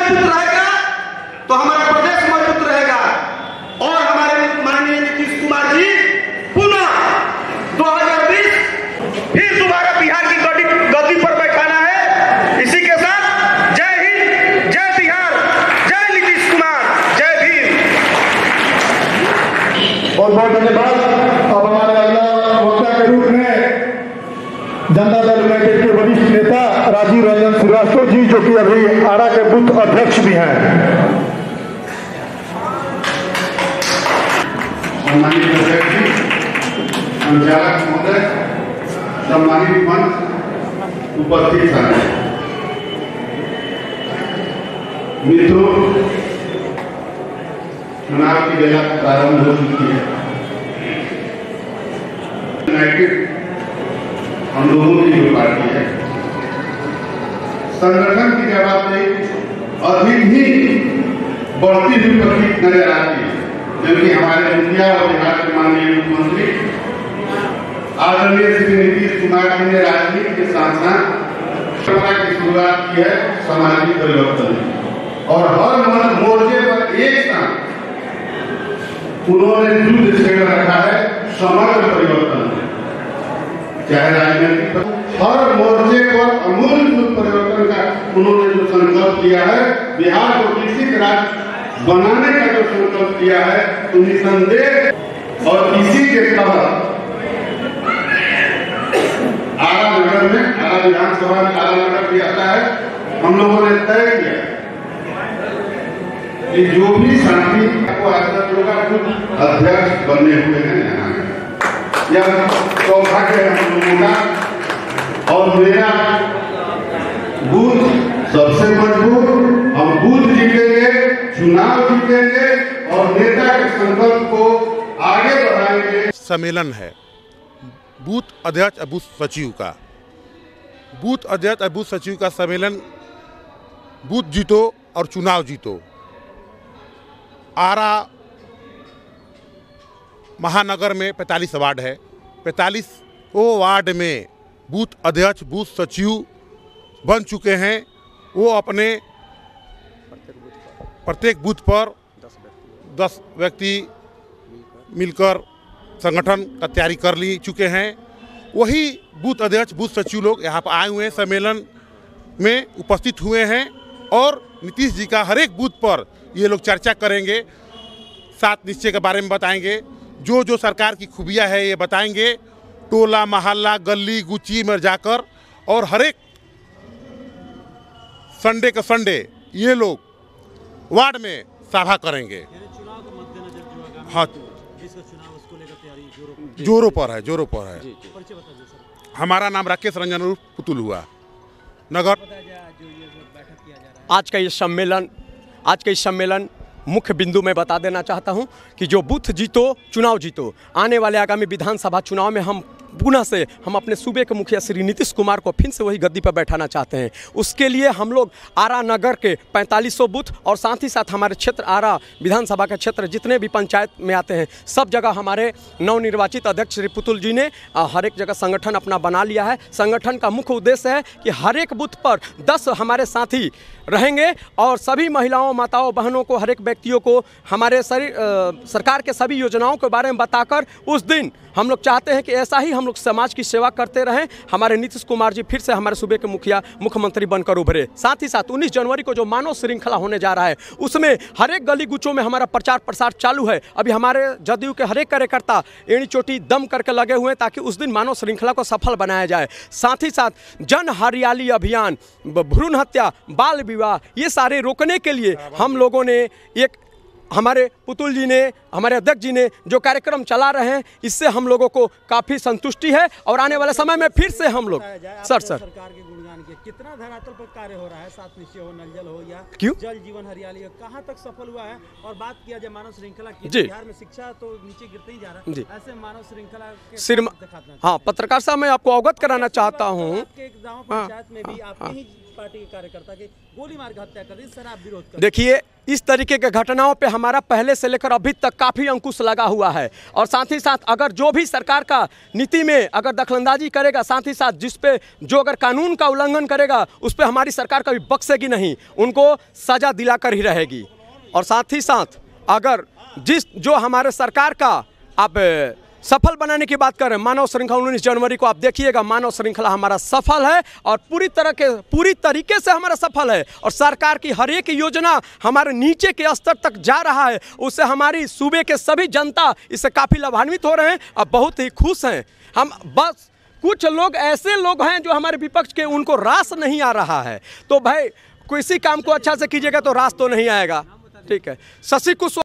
मजबूत रहेगा तो हमारा प्रदेश मजबूत रहेगा। और हमारे माननीय नीतीश कुमार जी पुनः 2020 फिर दोबारा बिहार की गद्दी पर बैठाना है। इसी के साथ जय हिंद, जय बिहार, जय नीतीश कुमार, जय भीम। बहुत बहुत धन्यवाद। अब हमारे अगला वक्ता के रूप में जनता दल यूनाइटेड के वरिष्ठ नेता राजीव रंजन श्रीवास्तव जी, जो कि अभी आरा के बूथ अध्यक्ष भी हैं। सम्मानित अध्यक्ष जी, संचालक महोदय, सम्मानित मंच उपस्थित हैं, मित्रों, चुनाव की बेला प्रारंभ हो चुकी है। यूनाइटेड हम लोगों की जो पार्टी है, संगठन की जवाबदेही अधिक ही बढ़ती हुई प्रतीत नजर आती है, क्योंकि हमारे मुखिया और बिहार के माननीय मुख्यमंत्री आदरणीय श्री नीतीश कुमार जी ने राजनीति के साथ साथ की शुरुआत की है सामाजिक परिवर्तन, और हर मोर्चे पर एक साथ उन्होंने युद्ध छेड़ रखा है समग्र परिवर्तन। चाहे राजनीतिक हर मोर्चे पर अमूल परिवर्तन का उन्होंने जो संकल्प लिया है, बिहार को विकसित राज्य बनाने का जो संकल्प किया है, तो निसंदेह और इसी के तहत आरा नगर में, आरा विधानसभा में आरा नगर भी आता है, हम लोगों ने तय किया कि जो भी साथी को आज तक लोग अध्यक्ष बनने हुए हैं यहाँ, यह सौभाग्य है हम लोगों का। और मेरा बूथ सबसे मजबूत, हम बूथ जीतेंगे, चुनाव जीतेंगे और नेता के संकल्प को आगे बढ़ाएंगे। सम्मेलन है बूथ अध्यक्ष और बूथ सचिव का। बूथ अध्यक्ष और बूथ सचिव का सम्मेलन, बूथ जीतो और चुनाव जीतो। आरा महानगर में 45 वार्ड है, 45 वार्ड में बूथ अध्यक्ष बूथ सचिव बन चुके हैं। वो अपने प्रत्येक बूथ पर 10 व्यक्ति मिलकर संगठन का तैयारी कर ली चुके हैं। वही बूथ अध्यक्ष बूथ सचिव लोग यहाँ पर आए हुए हैं, सम्मेलन में उपस्थित हुए हैं और नीतीश जी का हर एक बूथ पर ये लोग चर्चा करेंगे, 7 निश्चय के बारे में बताएंगे, जो जो सरकार की खूबियाँ है ये बताएंगे, टोला मोहल्ला गली गुची में जाकर, और हर एक संडे का संडे ये लोग वार्ड में सभा करेंगे। हाँ, जोरों पर है, जोरों पर है। हमारा नाम राकेश रंजन उर्फ पुतुल हुआ नगर। आज का ये सम्मेलन मुख्य बिंदु में बता देना चाहता हूं कि जो बूथ जीतो चुनाव जीतो, आने वाले आगामी विधानसभा चुनाव में हम पुनः से अपने सूबे के मुखिया श्री नीतीश कुमार को फिर से वही गद्दी पर बैठाना चाहते हैं। उसके लिए हम लोग आरा नगर के 4500 बूथ और साथ ही साथ हमारे क्षेत्र आरा विधानसभा के क्षेत्र जितने भी पंचायत में आते हैं, सब जगह हमारे नवनिर्वाचित अध्यक्ष श्री पुतुल जी ने हर एक जगह संगठन अपना बना लिया है। संगठन का मुख्य उद्देश्य है कि हर एक बूथ पर 10 हमारे साथी रहेंगे और सभी महिलाओं माताओं बहनों को, हर एक व्यक्तियों को हमारे सरकार के सभी योजनाओं के बारे में बताकर उस दिन हम लोग चाहते हैं कि ऐसा ही हम लोग समाज की सेवा करते रहें। हमारे नीतीश कुमार जी फिर से हमारे सूबे के मुख्यमंत्री बनकर उभरे। साथ ही साथ 19 जनवरी को जो मानव श्रृंखला होने जा रहा है, उसमें हर एक गली गुचों में हमारा प्रचार प्रसार चालू है। अभी हमारे जदयू के हर एक कार्यकर्ता एड़ी चोटी दम करके लगे हुए हैं ताकि उस दिन मानव श्रृंखला को सफल बनाया जाए। साथ ही साथ जन हरियाली अभियान, भ्रूण हत्या, बाल विवाह, ये सारे रोकने के लिए हम लोगों ने एक, हमारे पुतुल जी ने, हमारे अध्यक्ष जी ने जो कार्यक्रम चला रहे हैं, इससे हम लोगों को काफ़ी संतुष्टि है और आने वाले समय में फिर से हम लोग सरकार के गुणगान के कितना धरातल पर कार्य हो रहा है, 7 निश्चय हो, नल जल हो या क्यों जल जीवन हरियाली हो, कहाँ तक सफल हुआ है। और बात किया जाए मानव श्रृंखला की, बिहार में शिक्षा तो नीचे गिरते ही जा रहा है, ऐसे मानव श्रृंखला के हाँ, पत्रकार साहब मैं आपको अवगत कराना चाहता हूँ, पंचायत में भी आपकी पार्टी के कार्यकर्ता की गोली मार के हत्या कर दी, शराब विरोध कर। देखिए, इस तरीके के घटनाओं पे हमारा पहले से लेकर अभी तक काफ़ी अंकुश लगा हुआ है, और साथ ही साथ अगर जो भी सरकार का नीति में अगर दखलंदाजी करेगा, साथ ही साथ जिस पे जो अगर कानून का उल्लंघन करेगा उस पे हमारी सरकार कभी बख्शेगी नहीं, उनको सजा दिलाकर ही रहेगी। और साथ ही साथ अगर जो हमारे सरकार का आप सफल बनाने की बात करें, मानव श्रृंखला 19 जनवरी को आप देखिएगा, मानव श्रृंखला हमारा सफल है और पूरी तरीके से हमारा सफल है, और सरकार की हर एक योजना हमारे नीचे के स्तर तक जा रहा है, उससे हमारी सूबे के सभी जनता इससे काफ़ी लाभान्वित हो रहे हैं और बहुत ही खुश हैं। हम बस कुछ लोग ऐसे लोग हैं जो हमारे विपक्ष के, उनको रास नहीं आ रहा है, तो भाई किसी काम को अच्छा से कीजिएगा तो रास तो नहीं आएगा। ठीक है, शशि कुशवाहा